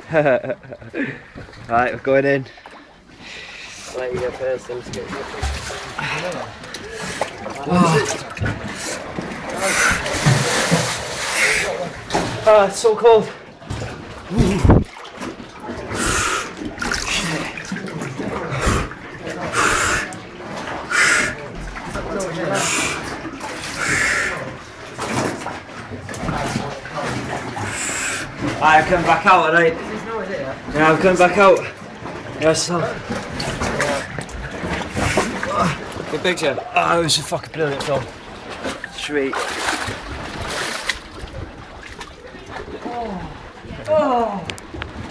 Right, we're going in. I'll let you go first then. Oh, it's so cold. I'm coming back out, alright? Yeah, I'm coming back out. Yeah, so. Good picture. Oh, it was a fucking brilliant film. Sweet. Oh.